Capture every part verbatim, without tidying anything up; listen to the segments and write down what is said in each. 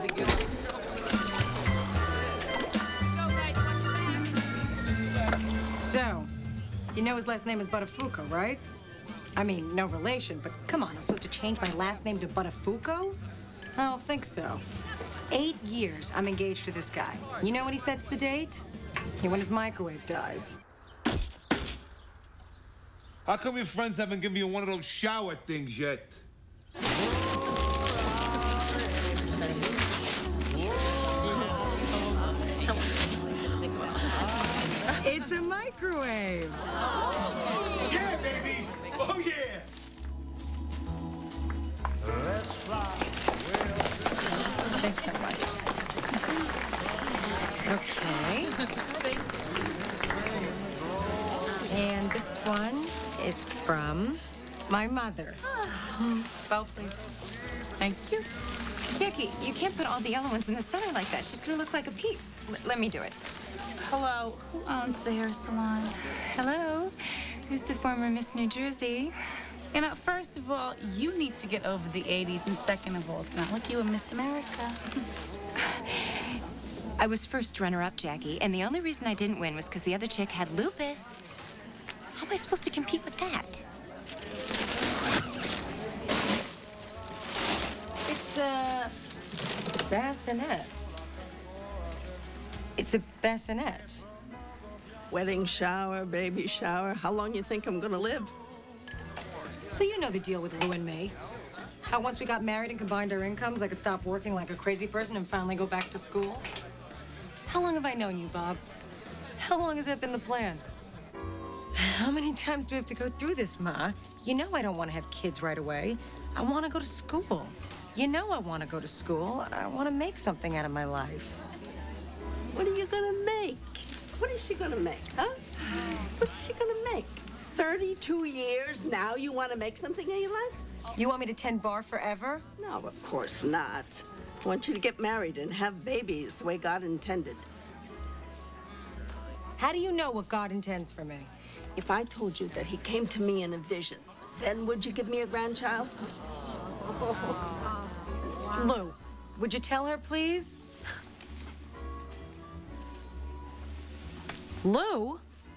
So, you know his last name is Buttafuoco, right? I mean, no relation, but come on, I'm supposed to change my last name to Buttafuoco? I don't think so. Eight years I'm engaged to this guy. You know when he sets the date? When his microwave dies. How come your friends haven't given you one of those shower things yet? It's a microwave. Yeah, baby. Oh, yeah. Let's fly. Thanks so much. Okay. And this one is from my mother. Bow, please. Thank you. Jackie, you can't put all the yellow ones in the center like that. She's gonna look like a peep. L let me do it. Hello, who owns the hair salon? Hello, who's the former Miss New Jersey? You know, first of all, you need to get over the eighties, and second of all, it's not like you were Miss America. I was first runner-up, Jackie, and the only reason I didn't win was because the other chick had lupus. How am I supposed to compete with that? It's a bassinet. It's a bassinet. Wedding shower, baby shower. How long you think I'm gonna live? So you know the deal with Lou and me. How once we got married and combined our incomes, I could stop working like a crazy person and finally go back to school? How long have I known you, Bob? How long has that been the plan? How many times do we have to go through this, Ma? You know I don't want to have kids right away. I want to go to school. You know I want to go to school. I want to make something out of my life. What are you gonna make? What is she gonna make, huh? What is she gonna make? thirty-two years now you want to make something of your life? You want me to tend bar forever? No, of course not. I want you to get married and have babies the way God intended. How do you know what God intends for me? If I told you that he came to me in a vision, then would you give me a grandchild? Lou, would you tell her, please? Lou?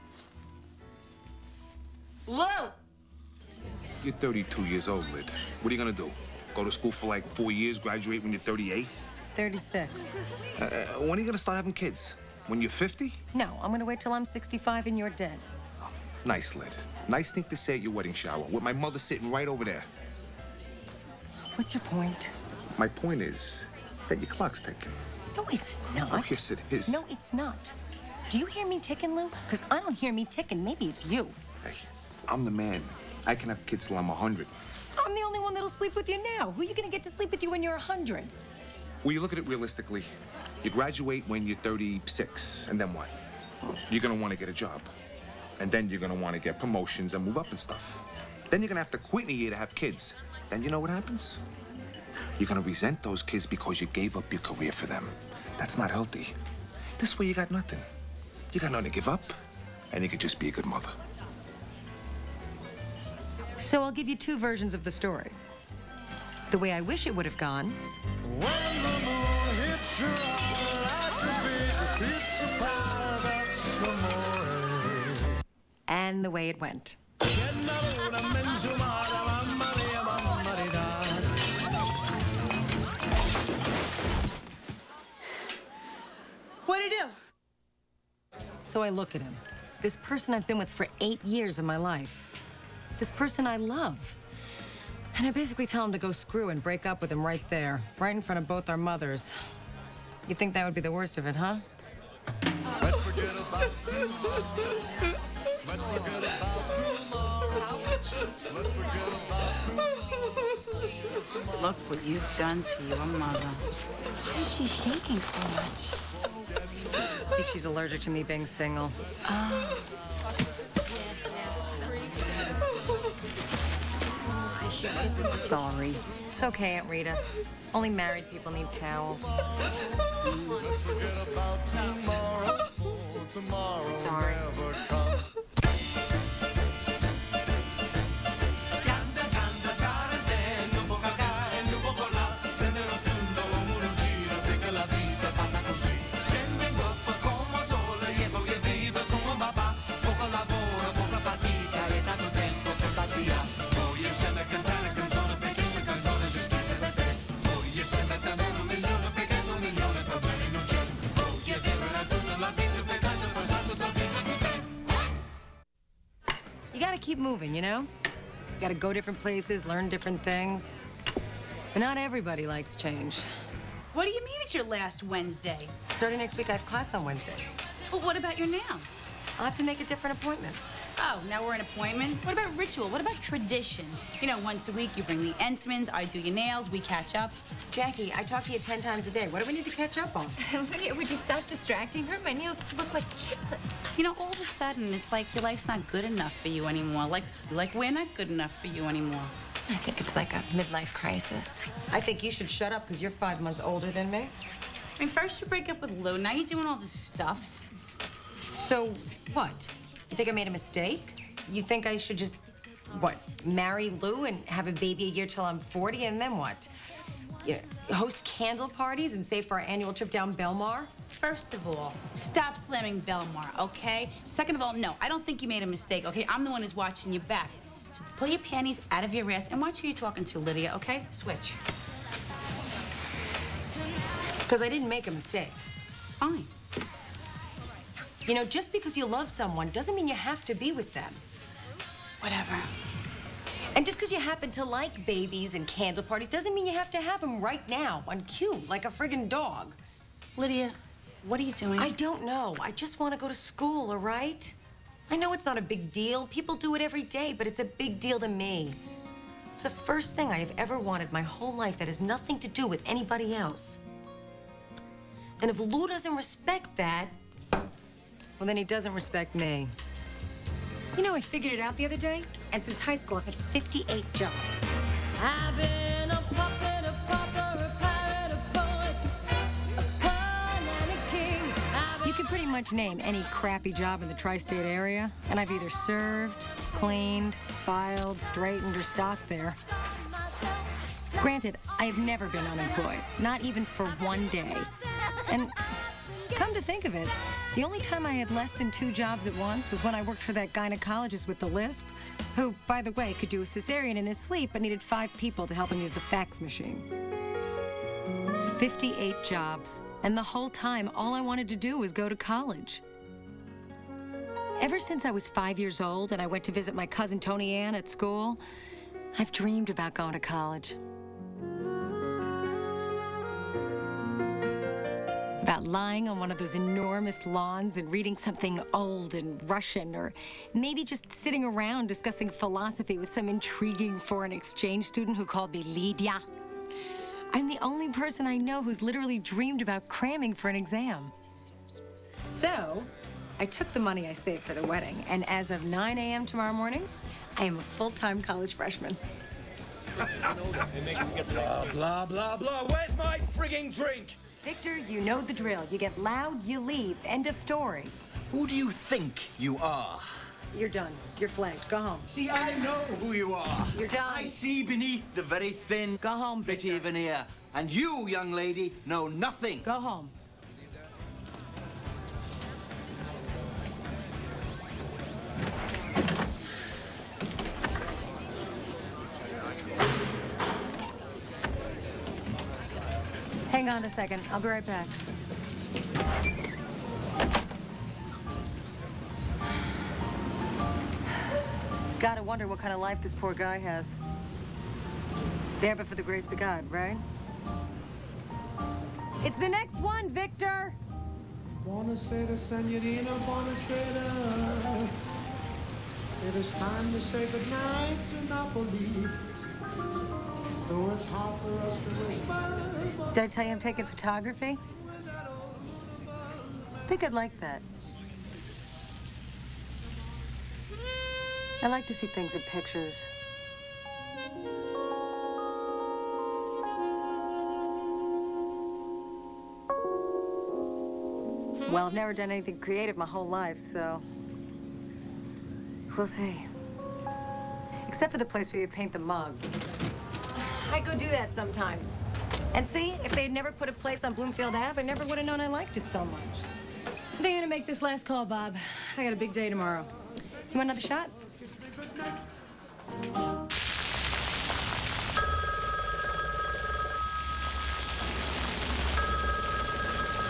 Lou! You're thirty-two years old, Lid. What are you gonna do? Go to school for like four years, graduate when you're thirty-eight? thirty-six. Uh, when are you gonna start having kids? When you're fifty? No, I'm gonna wait till I'm sixty-five and you're dead. Oh, nice, Lid. Nice thing to say at your wedding shower, with my mother sitting right over there. What's your point? My point is that your clock's ticking. No, it's not. Oh, yes, it is. No, it's not. Do you hear me ticking, Lou? Because I don't hear me ticking. Maybe it's you. Hey, I'm the man. I can have kids till I'm a hundred. I'm the only one that'll sleep with you now. Who are you gonna get to sleep with you when you're a hundred? Well, you look at it realistically. You graduate when you're thirty-six, and then what? You're gonna want to get a job. And then you're gonna want to get promotions and move up and stuff. Then you're gonna have to quit in a year to have kids. Then you know what happens? You're gonna resent those kids because you gave up your career for them. That's not healthy. This way you got nothing. You got nothing to give up, and you could just be a good mother. So I'll give you two versions of the story. The way I wish it would have gone. When the moon hits your eye, like a big pizza pie, that's amore. And the way it went. What'd he do? So I look at him. This person I've been with for eight years of my life. This person I love. And I basically tell him to go screw and break up with him right there, right in front of both our mothers. You think that would be the worst of it, huh? Let's forget about tomorrow. Let's forget about tomorrow. Let's forget about tomorrow. Look what you've done to your mother. Why is she shaking so much? I think she's allergic to me being single. Oh. Sorry. It's okay, Aunt Rita. Only married people need towels. Let's forget about tomorrow. Tomorrow Sorry. never comes. keep moving, you know? You gotta go different places, learn different things. But not everybody likes change. What do you mean it's your last Wednesday? Starting next week, I have class on Wednesdays. Well, what about your nails? I'll have to make a different appointment. Oh, now we're an appointment? What about ritual? What about tradition? You know, once a week you bring the Entmans, I do your nails, we catch up. Jackie, I talk to you ten times a day. What do we need to catch up on? Lydia, would you stop distracting her? My nails look like chiclets. You know, all of a sudden, it's like your life's not good enough for you anymore. Like, like we're not good enough for you anymore. I think it's like a midlife crisis. I think you should shut up because you're five months older than me. I mean, first you break up with Lou, now you're doing all this stuff. So, what? You think I made a mistake? You think I should just, what, marry Lou and have a baby a year till I'm forty, and then what? You know, host candle parties and save for our annual trip down Belmar? First of all, stop slamming Belmar, okay? Second of all, no, I don't think you made a mistake, okay? I'm the one who's watching your back. So pull your panties out of your ass and watch who you're talking to, Lydia, okay? Switch. Because I didn't make a mistake. Fine. You know, just because you love someone doesn't mean you have to be with them. Whatever. And just because you happen to like babies and candle parties doesn't mean you have to have them right now on cue, like a friggin' dog. Lydia, what are you doing? I don't know. I just want to go to school, all right? I know it's not a big deal. People do it every day, but it's a big deal to me. It's the first thing I have ever wanted my whole life that has nothing to do with anybody else. And if Lou doesn't respect that, well, then he doesn't respect me. You know, I figured it out the other day, and since high school, I've had fifty-eight jobs. I've been a puppet, a pauper, a pirate, a poet, a pawn and a king. You can pretty much name any crappy job in the tri-state area, and I've either served, cleaned, filed, straightened, or stocked there. Granted, I have never been unemployed, not even for one day. And come to think of it, the only time I had less than two jobs at once was when I worked for that gynecologist with the lisp, who, by the way, could do a cesarean in his sleep but needed five people to help him use the fax machine. fifty-eight jobs, and the whole time, all I wanted to do was go to college. Ever since I was five years old and I went to visit my cousin Tony Ann at school, I've dreamed about going to college. About lying on one of those enormous lawns and reading something old and Russian, or maybe just sitting around discussing philosophy with some intriguing foreign exchange student who called me Lydia. I'm the only person I know who's literally dreamed about cramming for an exam. So, I took the money I saved for the wedding, and as of nine A M tomorrow morning, I am a full-time college freshman. Blah, blah, blah, blah. Where's my frigging drink? Victor, you know the drill. You get loud, you leave. End of story. Who do you think you are? You're done. You're flagged. Go home. See, I know who you are. You're done. I see beneath the very thin, Go home, pretty Victor. veneer. And you, young lady, know nothing. Go home. Hang on a second. I'll be right back. Gotta wonder what kind of life this poor guy has. There but for the grace of God, right? It's the next one, Victor! Buonasera, senorina, buonasera. It is time to say goodnight to Napoli. Though it's hard for us to whisper. Did I tell you I'm taking photography? I think I'd like that. I like to see things in pictures. Well, I've never done anything creative my whole life, so we'll see. Except for the place where you paint the mugs. I go do that sometimes. And see, if they'd never put a place on Bloomfield Avenue, I never would have known I liked it so much. I think I'm gonna make this last call, Bob. I got a big day tomorrow. You want another shot?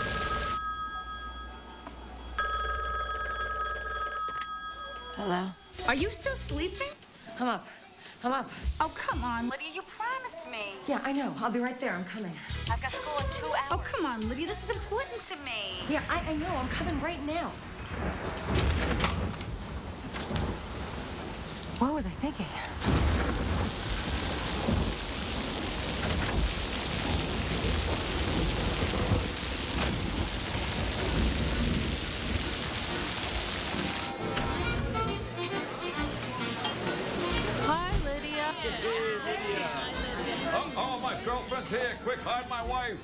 Hello? Are you still sleeping? I'm up. I'm up. Oh, come on, Lydia. You promised me. Yeah, I know. I'll be right there. I'm coming. I've got school in two hours. Oh, come on, Lydia. This is important to me. Yeah, I, I know. I'm coming right now. What was I thinking? Hi, Lydia. Oh, oh, my girlfriend's here. Quick, hide my wife.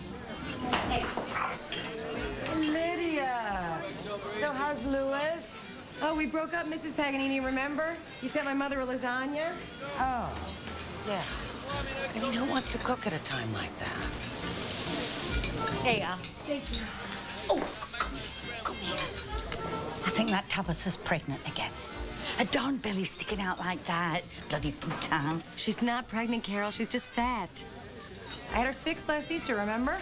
Lydia. So how's Louis? Oh, we broke up, Missus Paganini, remember? You sent my mother a lasagna? Oh, yeah. I mean, who wants to cook at a time like that? Here. Thank you. Oh, come here. I think that Tabitha's pregnant again. Her darn belly sticking out like that. Bloody poutin. She's not pregnant, Carol. She's just fat. I had her fixed last Easter, remember?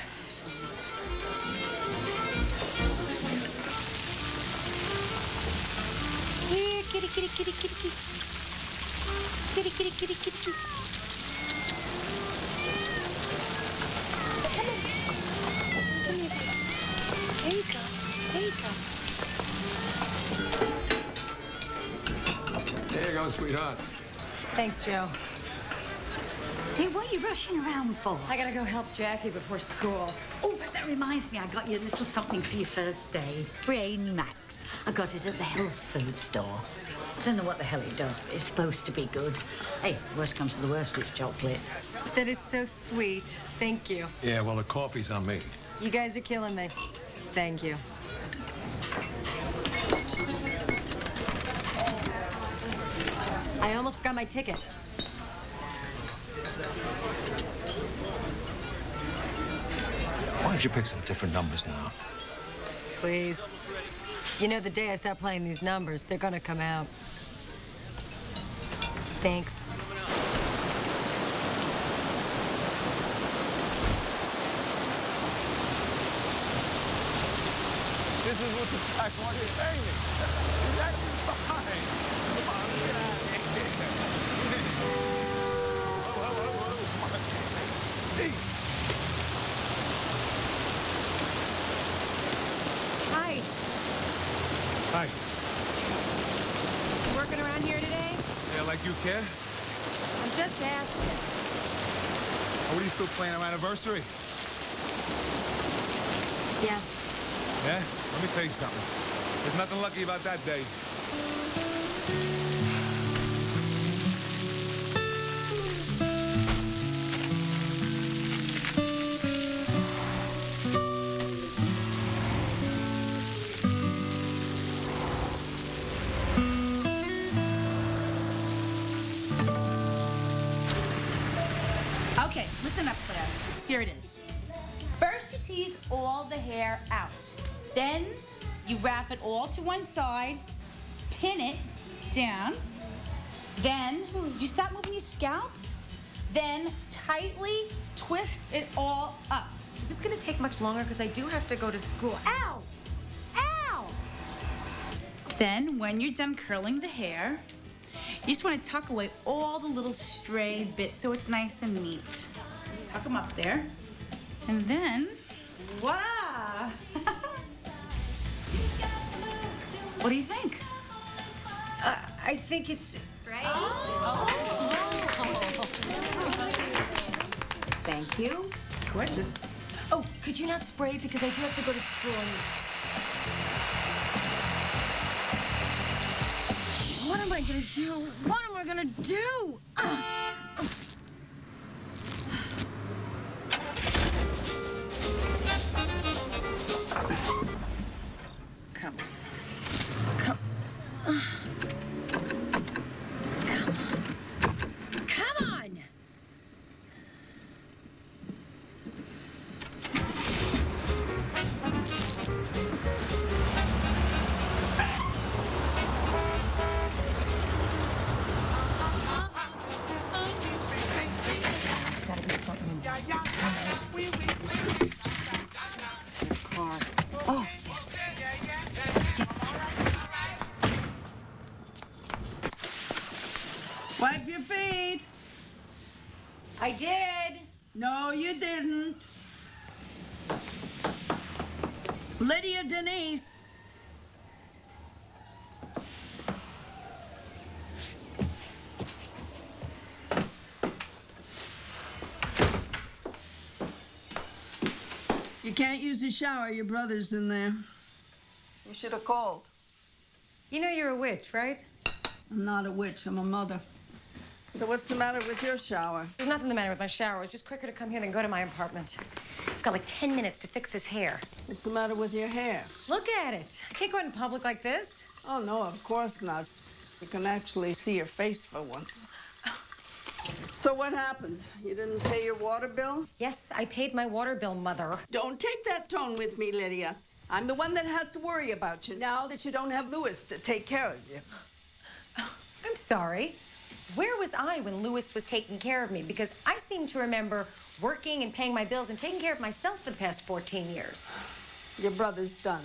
Here, kitty, kitty, kitty, kitty, kitty. Kitty, kitty, kitty, kitty, kitty. Come on. Come here. There you go. There you go. Here you go, sweetheart. Thanks, Joe. Hey, what are you rushing around for? I gotta go help Jackie before school. Oh, that reminds me, I got you a little something for your first day. Brain Max. I got it at the health food store. I don't know what the hell it does, but it's supposed to be good. Hey, worst comes to the worst, it's chocolate. That is so sweet. Thank you. Yeah, well, the coffee's on me. You guys are killing me. Thank you. I almost forgot my ticket. Why don't you pick some different numbers now? Please. You know, the day I stop playing these numbers, they're gonna come out. Thanks. This is what the stock market is paying me. That's fine. Come on, get out of here. Whoa, whoa, whoa, whoa. Come on. Hey. Hi. Hi. You working around here today? Yeah, like you care? I'm just asking. Or what are you still playing our anniversary? Yeah. Yeah? Let me tell you something. There's nothing lucky about that day. Okay, listen up, class. Here it is. First, you tease all the hair out. Then, you wrap it all to one side, pin it down. Then, you stop moving your scalp. Then, tightly twist it all up. Is this gonna take much longer? Because I do have to go to school. Ow! Ow! Then, when you're done curling the hair, you just want to tuck away all the little stray bits so it's nice and neat. Tuck them up there. And then, voila! What do you think? Uh, I think it's... Right? Thank you. It's gorgeous. Oh, could you not spray? Because I do have to go to school and... What am I gonna do? What am I gonna do? Ugh. Come. Come. Ugh. Come on. Come on! I did. No, you didn't. Lydia Denise. You can't use the shower. Your brother's in there. You should have called. You know you're a witch, right? I'm not a witch. I'm a mother. So what's the matter with your shower? There's nothing the matter with my shower. It's just quicker to come here than go to my apartment. I've got like ten minutes to fix this hair. What's the matter with your hair? Look at it. I can't go out in public like this. Oh, no, of course not. You can actually see your face for once. So what happened? You didn't pay your water bill? Yes, I paid my water bill, Mother. Don't take that tone with me, Lydia. I'm the one that has to worry about you now that you don't have Louis to take care of you. I'm sorry. Where was I when Louis was taking care of me? Because I seem to remember working and paying my bills and taking care of myself for the past fourteen years. Your brother's done.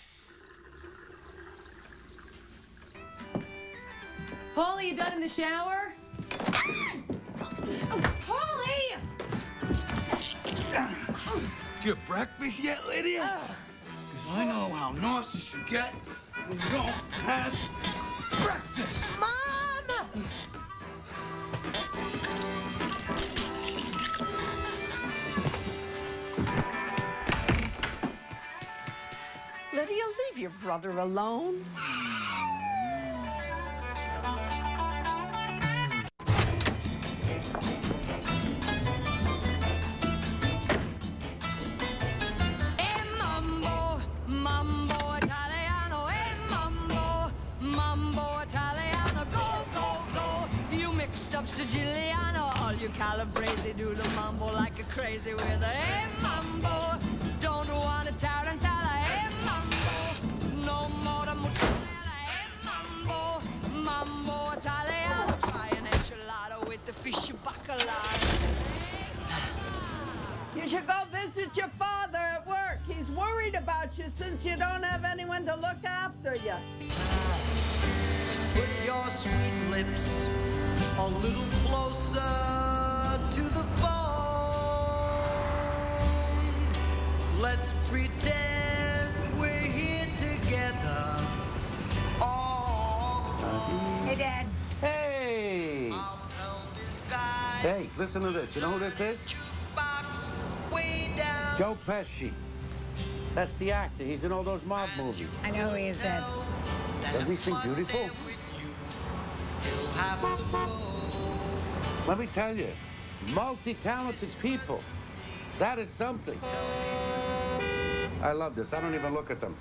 Paulie, you done in the shower? Oh, Paulie! Did you have breakfast yet, Lydia? Because I know how nauseous you get when you don't have breakfast. Mom! Lydia, leave your brother alone. Siciliano, all you Calabrese do the mambo like a crazy with a hey mambo. Don't want a tarantella, hey mambo. No more the mozzarella, hey mambo. Mambo Italiano, try an enchilada with the fishy bacala. You should go visit your father at work. He's worried about you since you don't have anyone to look after you. Put your sweet lips a little closer to the phone. Let's pretend we're here together. Oh, hey, Dad. Hey. Hey, listen to this. You know who this is? Joe Pesci. That's the actor. He's in all those mob movies. I know he is dead. Doesn't he sing beautiful? Let me tell you, multi-talented people. That is something. I love this. I don't even look at them.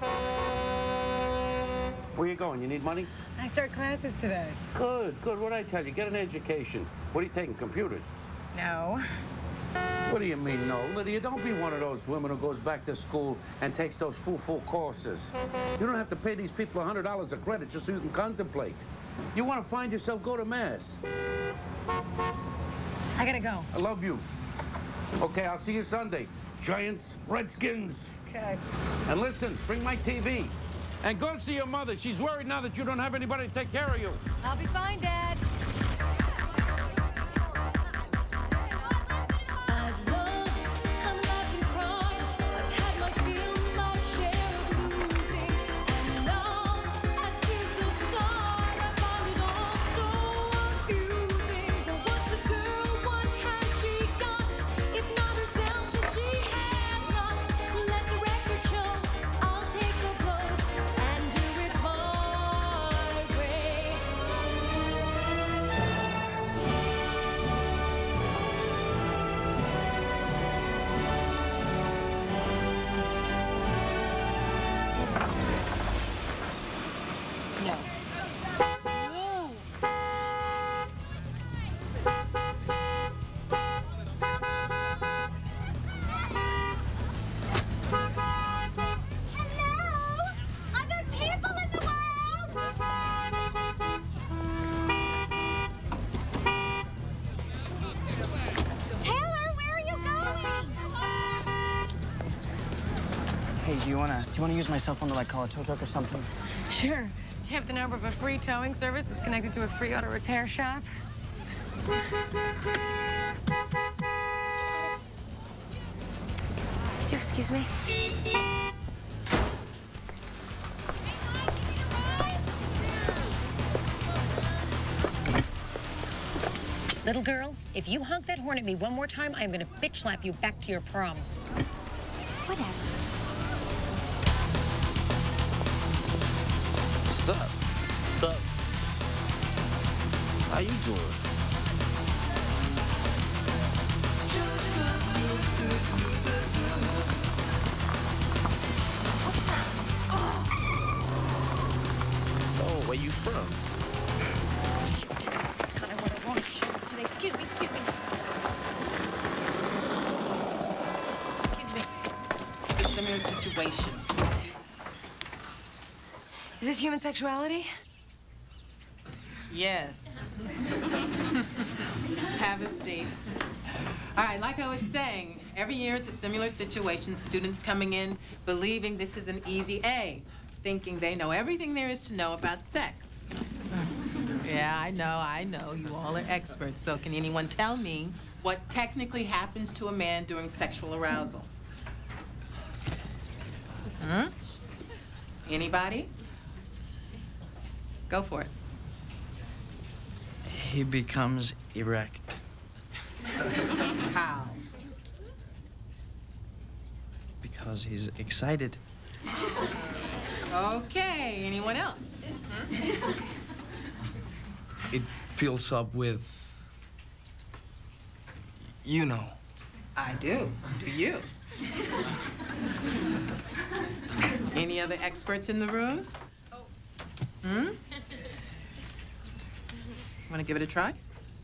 Where you going? You need money? I start classes today. Good, good. What'd I tell you? Get an education. What are you taking, computers? No. What do you mean, no? Lydia, don't be one of those women who goes back to school and takes those full-full courses. You don't have to pay these people one hundred dollars a credit just so you can contemplate. You want to find yourself, go to Mass. I gotta go. I love you. Okay, I'll see you Sunday. Giants, Redskins. Okay. And listen, bring my T V. And go see your mother. She's worried now that you don't have anybody to take care of you. I'll be fine, Dad. Hey, do you wanna do you wanna use my cell phone to like call a tow truck or something? Sure. Do you have the number of a free towing service that's connected to a free auto repair shop? Could you excuse me? Little girl, if you honk that horn at me one more time, I'm gonna bitch slap you back to your prom. Whatever. Sup? Sup? How you doing? So, where you from? God, I wore the wrong shoes today. Excuse me, excuse me. Excuse me. It's a similar situation. Is this human sexuality? Yes. Have a seat. All right, like I was saying, every year it's a similar situation. Students coming in believing this is an easy A, thinking they know everything there is to know about sex. Yeah, I know, I know. You all are experts. So can anyone tell me what technically happens to a man during sexual arousal? Hmm? Anybody? Go for it. He becomes erect. How? Because he's excited. Okay, anyone else? It fills up with, you know. I do. Do you? Any other experts in the room? Hmm? Want to give it a try?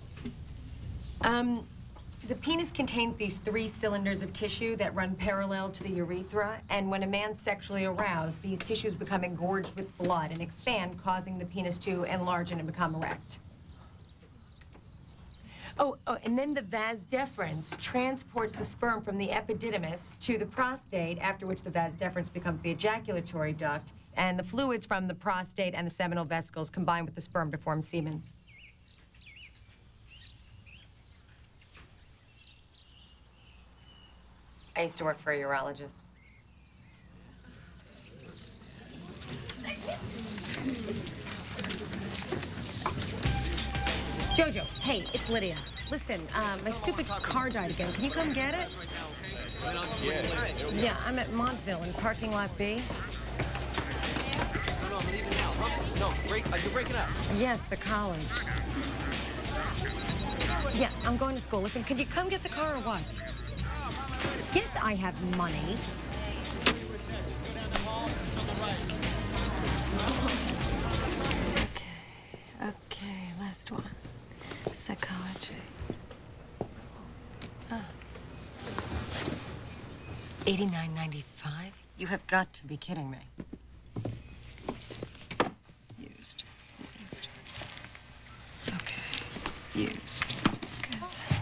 Um, the penis contains these three cylinders of tissue that run parallel to the urethra, and when a man's sexually aroused, these tissues become engorged with blood and expand, causing the penis to enlarge and become erect. Oh, oh, and then the vas deferens transports the sperm from the epididymis to the prostate, after which the vas deferens becomes the ejaculatory duct, and the fluids from the prostate and the seminal vesicles combine with the sperm to form semen. I used to work for a urologist. Jojo, hey, it's Lydia. Listen, uh, my stupid car died again. Can you come get it? Yeah. Yeah, I'm at Montville in parking lot B. No, no, I'm leaving now. Huh? No, break, uh, you're breaking up. Yes, the college. Yeah, I'm going to school. Listen, can you come get the car or what? Yes, I have money. Okay, okay, last one. Psychology. Ah. eighty-nine ninety-five? You have got to be kidding me. Used. Used. Okay. Used. Good.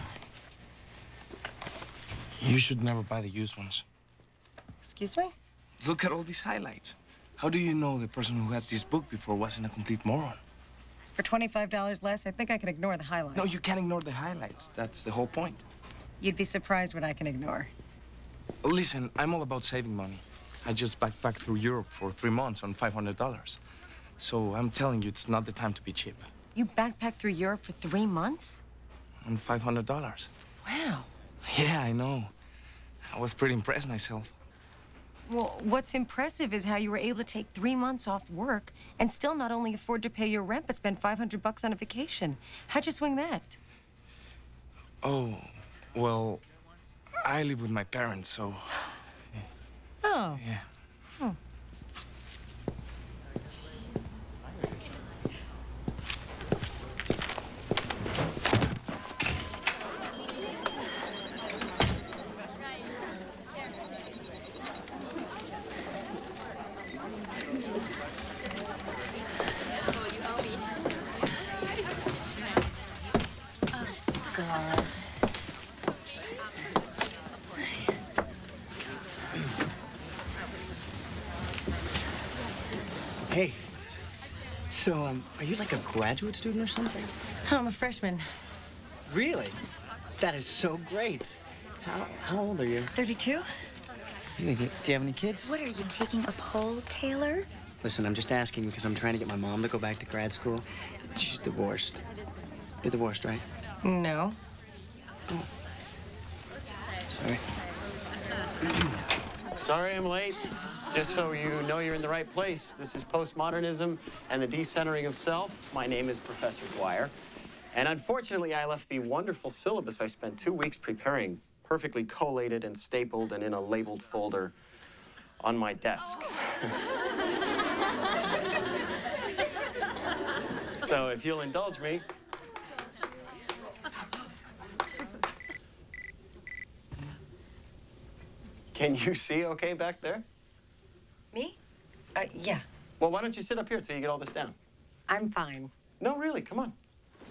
You should never buy the used ones. Excuse me? Look at all these highlights. How do you know the person who had this book before wasn't a complete moron? For twenty-five dollars less, I think I can ignore the highlights. No, you can't ignore the highlights. That's the whole point. You'd be surprised what I can ignore. Listen, I'm all about saving money. I just backpacked through Europe for three months on five hundred dollars. So I'm telling you, it's not the time to be cheap. You backpacked through Europe for three months? On five hundred dollars. Wow. Yeah, I know. I was pretty impressed myself. Well, what's impressive is how you were able to take three months off work and still not only afford to pay your rent, but spend five hundred bucks on a vacation. How'd you swing that? Oh, well, I live with my parents, so... Oh. Yeah. Oh. God. Hey, so, um, are you like a graduate student or something? I'm a freshman. Really? That is so great. How, how old are you? thirty-two? Do, do you have any kids? What, are you taking a poll, Taylor? Listen, I'm just asking because I'm trying to get my mom to go back to grad school. She's divorced. You're divorced, right? No. Oh. Sorry. Sorry I'm late. Just so you know you're in the right place. This is postmodernism and the decentering of self. My name is Professor Dwyer. And unfortunately, I left the wonderful syllabus I spent two weeks preparing perfectly collated and stapled and in a labeled folder on my desk. So if you'll indulge me. Can you see okay back there? Me? Uh, yeah. Well, why don't you sit up here till you get all this down? I'm fine. No, really, come on.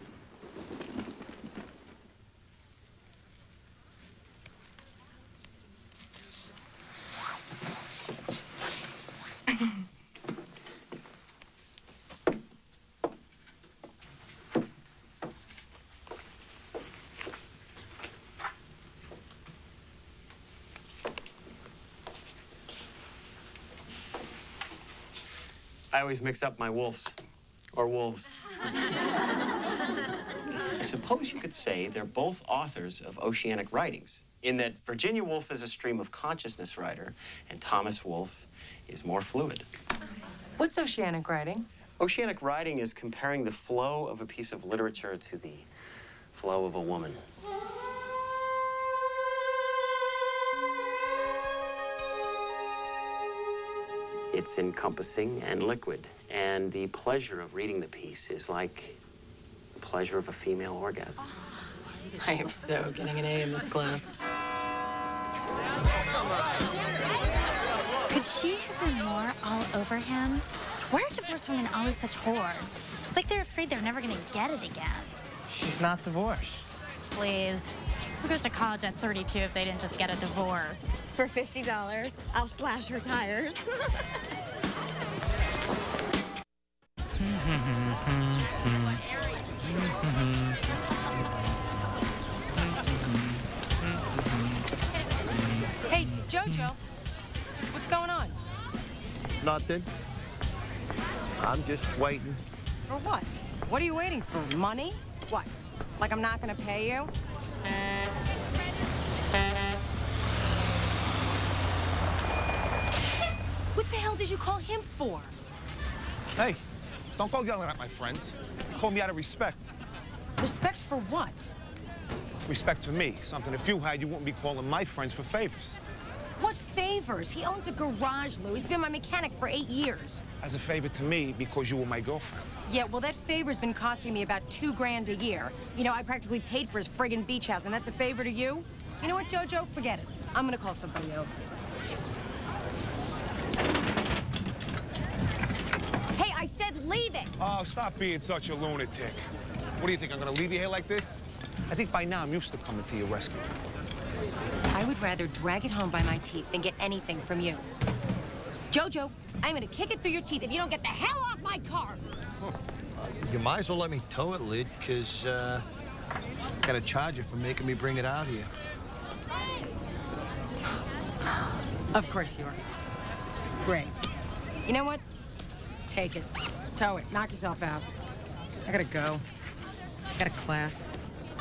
I always mix up my wolves, or wolves. I suppose you could say they're both authors of oceanic writings, in that Virginia Woolf is a stream of consciousness writer, and Thomas Wolfe is more fluid. What's oceanic writing? Oceanic writing is comparing the flow of a piece of literature to the flow of a woman. It's encompassing and liquid, and the pleasure of reading the piece is like the pleasure of a female orgasm. I am so getting an A in this class. Could she have been more all over him? Why are divorced women always such whores? It's like they're afraid they're never gonna get it again. She's not divorced. Please. Who goes to college at thirty-two if they didn't just get a divorce? For fifty dollars, I'll slash her tires. Hey, Jojo, what's going on? Nothing. I'm just waiting. For what? What are you waiting for? Money? What? Like I'm not gonna pay you? What the hell did you call him for? Hey, don't go yelling at my friends. Call me out of respect. Respect for what? Respect for me. Something if you had, you wouldn't be calling my friends for favors. What favors? He owns a garage, Lou. He's been my mechanic for eight years. As a favor to me because you were my girlfriend. Yeah, well, that favor's been costing me about two grand a year. You know, I practically paid for his friggin' beach house, and that's a favor to you? You know what, Jojo? Forget it. I'm gonna call somebody else. Hey, I said leave it! Oh, stop being such a lunatic. What do you think, I'm gonna leave you here like this? I think by now I'm used to coming to your rescue. I would rather drag it home by my teeth than get anything from you. Jojo, I'm gonna kick it through your teeth if you don't get the hell off my car! Huh. You might as well let me tow it, Lid, because uh, I gotta charge you for making me bring it out here. Of course you are. Great. You know what? Take it. Tow it. Knock yourself out. I gotta go. I got a class.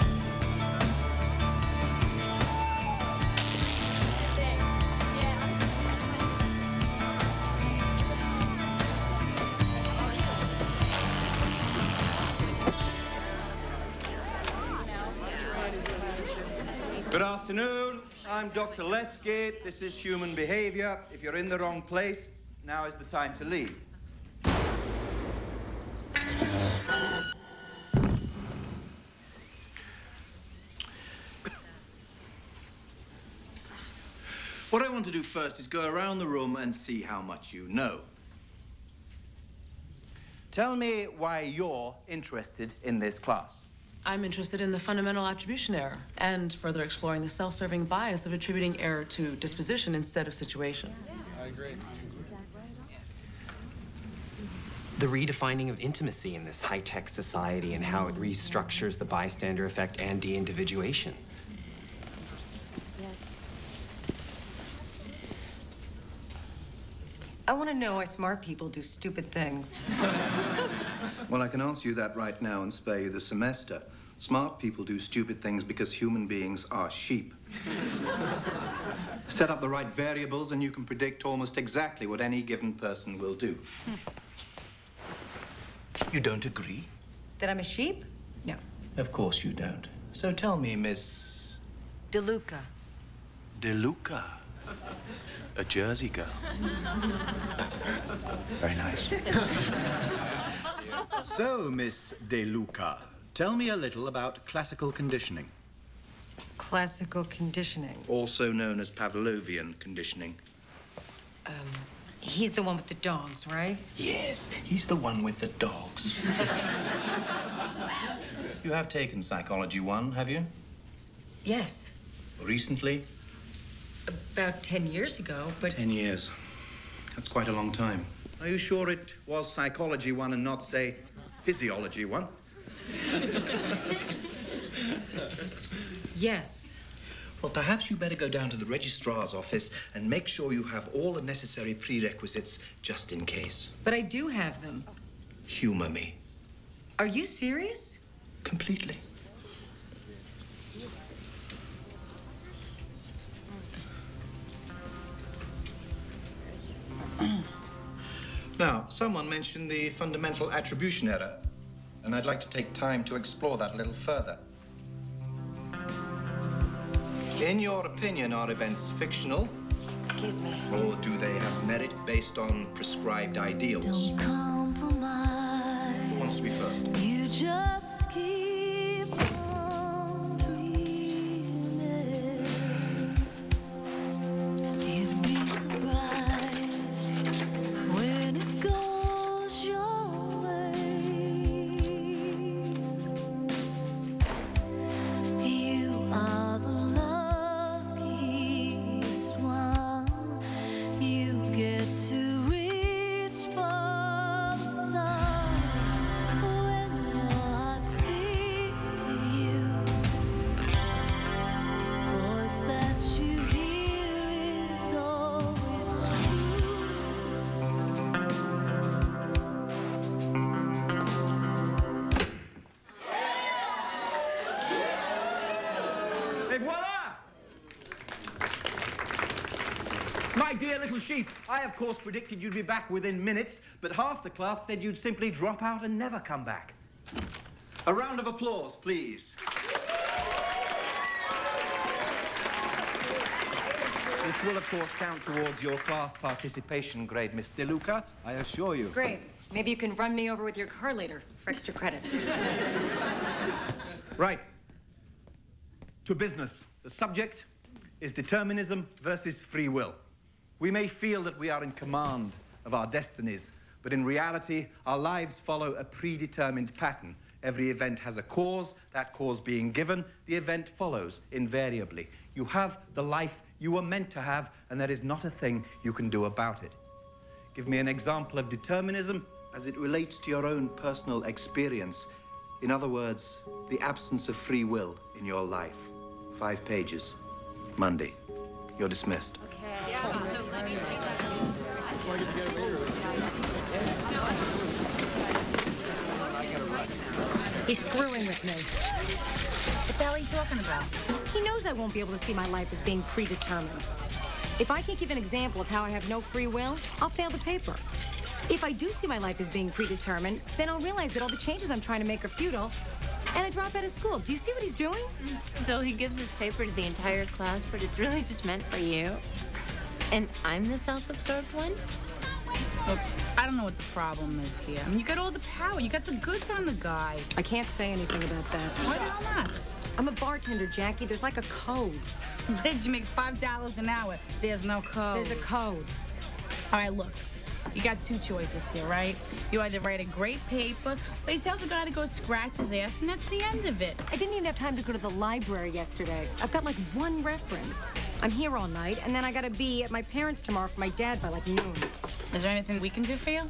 Good afternoon. I'm Doctor Lesgate. This is Human Behavior. If you're in the wrong place, now is the time to leave. What I want to do first is go around the room and see how much you know. Tell me why you're interested in this class. I'm interested in the fundamental attribution error and further exploring the self-serving bias of attributing error to disposition instead of situation. I agree. The redefining of intimacy in this high-tech society and how it restructures the bystander effect and de-individuation. I want to know why smart people do stupid things. Well, I can answer you that right now and spare you the semester. Smart people do stupid things because human beings are sheep. Set up the right variables and you can predict almost exactly what any given person will do. You don't agree? That I'm a sheep? No. Of course you don't. So tell me, Miss... DeLuca. DeLuca. A Jersey girl. Very nice. So, Miss DeLuca, tell me a little about classical conditioning. Classical conditioning. Also known as Pavlovian conditioning. Um, he's the one with the dogs, right? Yes, he's the one with the dogs. You have taken Psychology one, have you? Yes. Recently? About ten years ago, but... Ten years. That's quite a long time. Are you sure it was Psychology one and not, say, Physiology one? Yes. Well, perhaps you better go down to the registrar's office and make sure you have all the necessary prerequisites just in case. But I do have them. Humor me. Are you serious? Completely. Now, someone mentioned the fundamental attribution error, and I'd like to take time to explore that a little further. In your opinion, are events fictional? Excuse me. Or do they have merit based on prescribed ideals? Don't compromise. Who wants to be first? You just keep on dreaming. You'd be surprised when it goes your way. You are the luckiest one. You get to reach for the sun when your heart speaks to you. The voice that you hear is always true. Et voila! My dear little sheep, I of course predicted you'd be back within minutes, but half the class said you'd simply drop out and never come back. A round of applause, please. This will, of course, count towards your class participation grade, Miss DeLuca, I assure you. Great. Maybe you can run me over with your car later for extra credit. Right. To business. The subject is determinism versus free will. We may feel that we are in command of our destinies, but in reality, our lives follow a predetermined pattern. Every event has a cause. That cause being given, the event follows invariably. You have the life you were meant to have, and there is not a thing you can do about it. Give me an example of determinism As it relates to your own personal experience. In other words, the absence of free will in your life. Five pages. Monday. You're dismissed. He's screwing with me. What the hell are you talking about? He knows I won't be able to see my life as being predetermined. If I can't give an example of how I have no free will, I'll fail the paper. If I do see my life as being predetermined, then I'll realize that all the changes I'm trying to make are futile, and I drop out of school. Do you see what he's doing? So he gives his paper to the entire class, but it's really just meant for you. And I'm the self-absorbed one? Look, I don't know what the problem is here. I mean, you got all the power. You got the goods on the guy. I can't say anything about that. Why the hell not? I'm a bartender, Jackie. There's like a code. Did you make five dollars an hour? There's no code. There's a code. All right, look. You got two choices here, right? You either write a great paper, or you tell the guy to go scratch his ass, and that's the end of it. I didn't even have time to go to the library yesterday. I've got like one reference. I'm here all night, and then I gotta be at my parents' tomorrow for my dad by like noon. Is there anything we can do for you?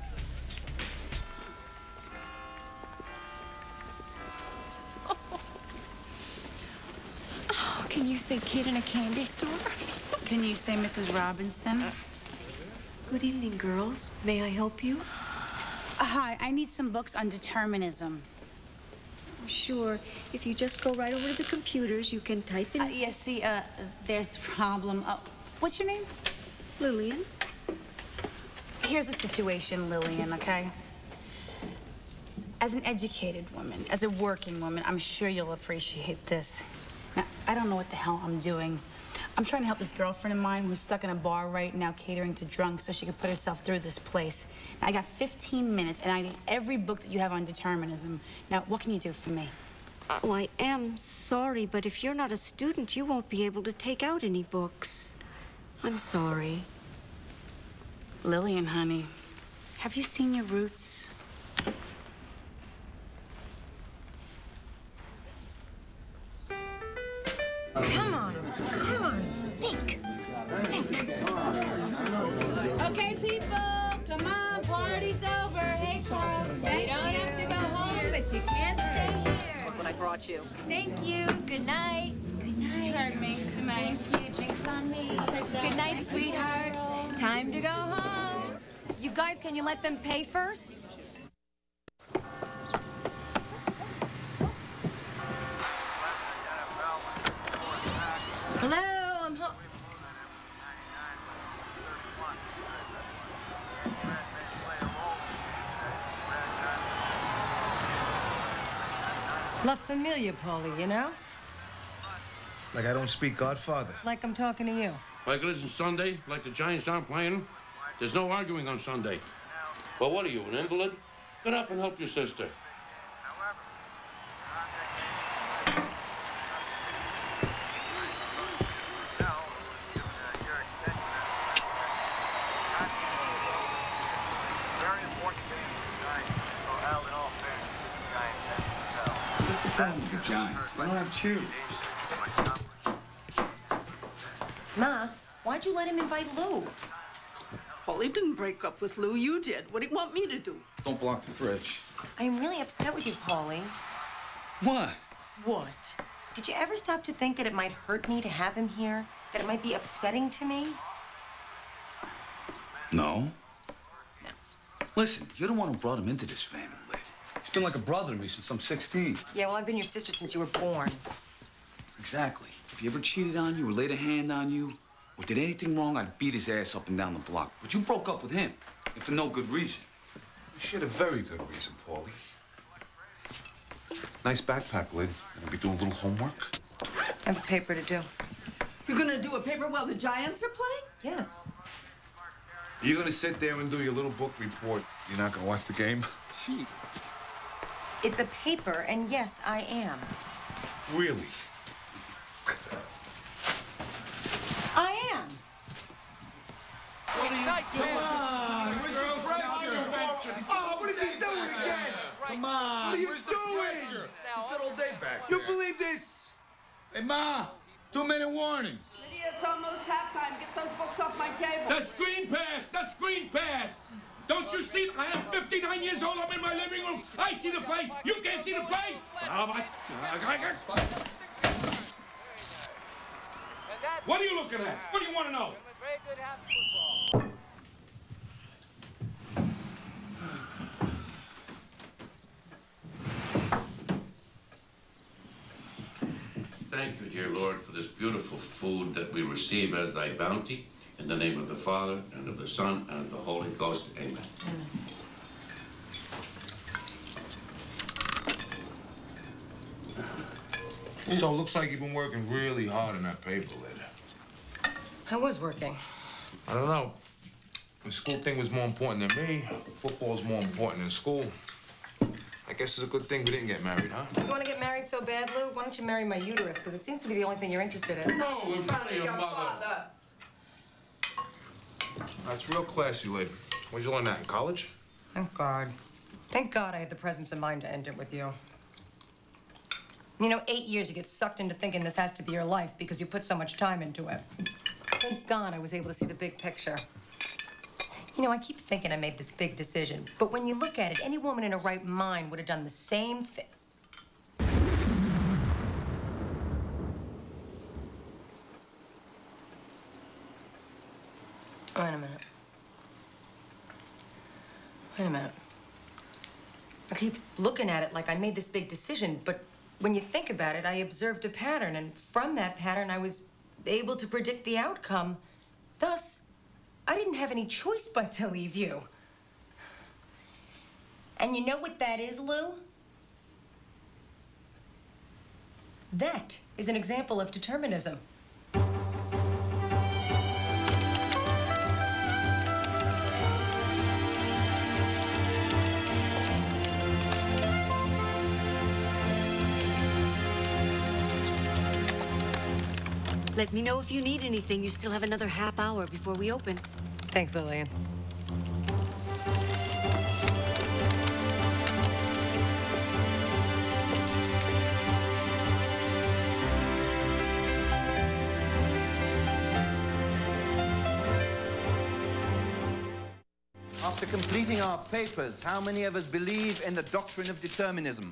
Oh, can you say kid in a candy store? Can you say Missus Robinson? Good evening, girls. May I help you? Uh, hi, I need some books on determinism. Sure. If you just go right over to the computers, you can type in... Uh, yeah, see, uh, there's the problem. Uh, what's your name? Lillian. Here's the situation, Lillian, okay? As an educated woman, as a working woman, I'm sure you'll appreciate this. Now, I don't know what the hell I'm doing. I'm trying to help this girlfriend of mine who's stuck in a bar right now catering to drunks so she can put herself through this place. Now, I got fifteen minutes, and I need every book that you have on determinism. Now, what can you do for me? Oh, I am sorry, but if you're not a student, you won't be able to take out any books. I'm sorry. Lillian, honey, have you seen your roots? Come on, come on, think, think. Okay, people, come on, party's over. Hey, Carl. You don't have to go home, but you can't stay here. Look what I brought you. Thank you. Good night. Good night. You heard me. Good night. Thank you. Drinks on me. Good night, sweetheart. Time to go home. You guys, can you let them pay first? Hello, I'm home. La Familia, Paulie, you know? Like I don't speak Godfather. Like I'm talking to you. Like it isn't Sunday, like the Giants aren't playing. There's no arguing on Sunday. But what are you, an invalid? Get up and help your sister. What's the problem with the Giants? They don't have cheerleaders. Ma, why'd you let him invite Lou? Paulie didn't break up with Lou. You did. What do you want me to do? Don't block the fridge. I am really upset with you, Paulie. What? What? Did you ever stop to think that it might hurt me to have him here? That it might be upsetting to me? No. No. Listen, you're the one who brought him into this family, Lid. He's been like a brother to me since I'm sixteen. Yeah, well, I've been your sister since you were born. Exactly. If he ever cheated on you or laid a hand on you or did anything wrong, I'd beat his ass up and down the block. But you broke up with him, and for no good reason. She had a very good reason, Paulie. Nice backpack, Lid. Gonna be doing a little homework? I have a paper to do. You're gonna do a paper while the Giants are playing? Yes. You're gonna sit there and do your little book report. You're not gonna watch the game? Gee. It's a paper, and yes, I am. Really? I am. Good night, Come on, where's the pressure? Oh, what is he doing again? Come on, What are you where's the doing? pressure? He's got all day back You there. believe this? Hey, Ma, two-minute warning. Lydia, it's almost halftime. Get those books off my table. The screen pass! The screen pass! Don't you see? I am fifty-nine years old. I'm in my living room. I see the play. You can't see the play. Oh, my. What are you looking at? What do you want to know? Thank you, dear Lord, for this beautiful food that we receive as thy bounty. In the name of the Father, and of the Son, and of the Holy Ghost. Amen. So it looks like you've been working really hard on that paper, Lid. I was working. I don't know. The school thing was more important than me. Football's more important than school. I guess it's a good thing we didn't get married, huh? You want to get married so bad, Lou? Why don't you marry my uterus? Because it seems to be the only thing you're interested in. No, in front of your mother. That's real classy, Lid. Where'd you learn that, in college? Thank God. Thank God I had the presence of mind to end it with you. You know, eight years you get sucked into thinking this has to be your life because you put so much time into it. Thank God I was able to see the big picture. You know, I keep thinking I made this big decision, but when you look at it, any woman in her right mind would have done the same thing. Wait a minute. Wait a minute. I keep looking at it like I made this big decision, but when you think about it, I observed a pattern, and from that pattern, I was able to predict the outcome. Thus, I didn't have any choice but to leave you. And you know what that is, Lou? That is an example of determinism. Let me know if you need anything. You still have another half hour before we open. Thanks, Lillian. After completing our papers, how many of us believe in the doctrine of determinism?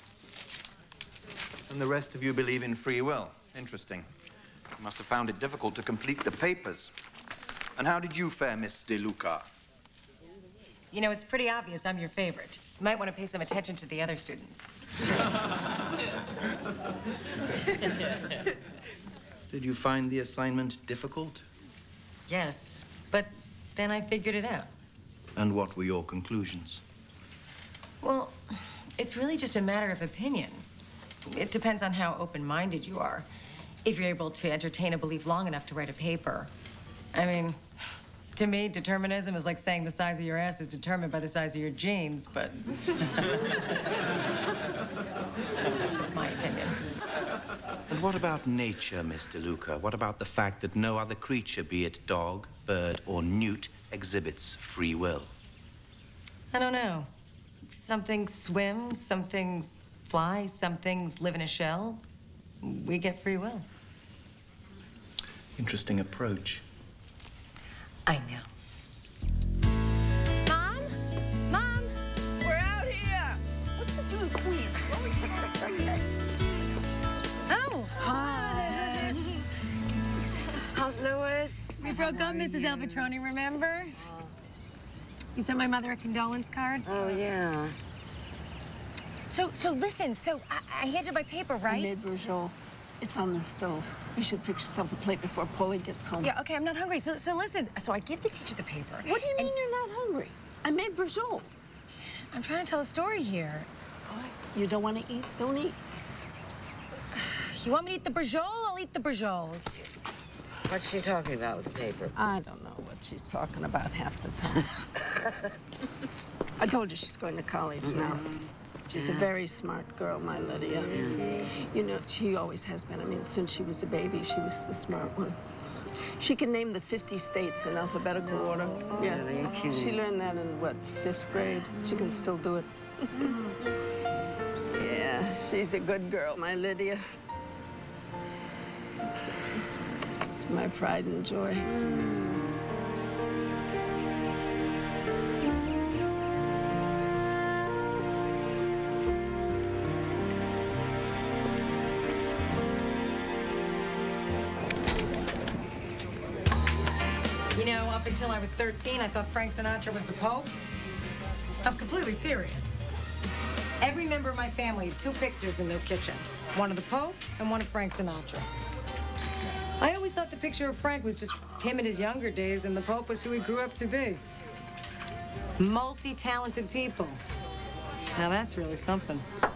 And the rest of you believe in free will. Interesting. You must have found it difficult to complete the papers. And how did you fare, Miss DeLuca? You know, it's pretty obvious I'm your favorite. You might want to pay some attention to the other students. Did you find the assignment difficult? Yes, but then I figured it out. And what were your conclusions? Well, it's really just a matter of opinion. It depends on how open-minded you are. If you're able to entertain a belief long enough to write a paper. I mean, to me, determinism is like saying the size of your ass is determined by the size of your jeans, but... That's my opinion. And what about nature, Miss DeLuca? What about the fact that no other creature, be it dog, bird, or newt, exhibits free will? I don't know. Some things swim, some things fly, some things live in a shell. We get free will. Interesting approach. I know. Mom? Mom? We're out here. What's the doing, Queen? You always look like thirty-eight. Oh, hi. How's Louis? We broke up, Missus Albertroni, remember? You sent my mother a condolence card? Oh, yeah. So, so listen, so I, I handed my paper, right? I made Bourgeois. It's on the stove. You should fix yourself a plate before Paulie gets home. Yeah, okay, I'm not hungry. So, so listen. So I give the teacher the paper. What do you mean you're not hungry? I made Bourgeois. I'm trying to tell a story here. You don't want to eat? Don't eat. You want me to eat the Bourgeois? I'll eat the Bourgeois. What's she talking about with the paper? I don't know what she's talking about half the time. I told you she's going to college now. She's a very smart girl, my Lydia. You know, she always has been. I mean, since she was a baby, she was the smart one. She can name the fifty states in alphabetical order. Yeah, she learned that in, what, fifth grade? She can still do it. Yeah, she's a good girl, my Lydia. It's my pride and joy. You know, up until I was thirteen, I thought Frank Sinatra was the Pope. I'm completely serious. Every member of my family had two pictures in their kitchen. One of the Pope and one of Frank Sinatra. I always thought the picture of Frank was just him in his younger days, and the Pope was who he grew up to be. Multi-talented people. Now that's really something.